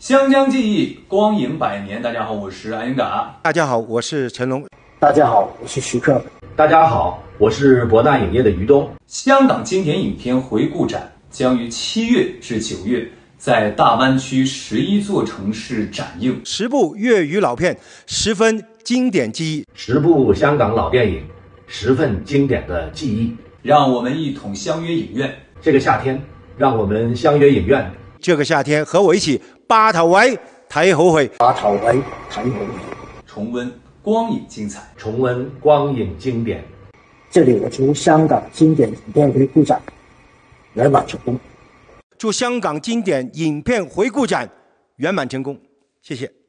湘江记忆，光影百年。大家好，我是安英达。 大家好，我是成龙。 大家好，我是徐克。 大家好，我是博纳影业的于东。 香港经典影片回顾展将于7月至9月在大湾区11座城市展映 10部粤语老片，10分经典记忆 ，10部香港老电影，10份经典的记忆。 让我们一同相约影院。 这个夏天，让我们相约影院。 这个夏天，和我一起巴頭位睇好戲， 巴頭位睇好戲， 重温光影精彩， 重温光影经典。 这里我祝香港经典影片回顾展圆满成功。 祝香港经典影片回顾展圆满成功，谢谢。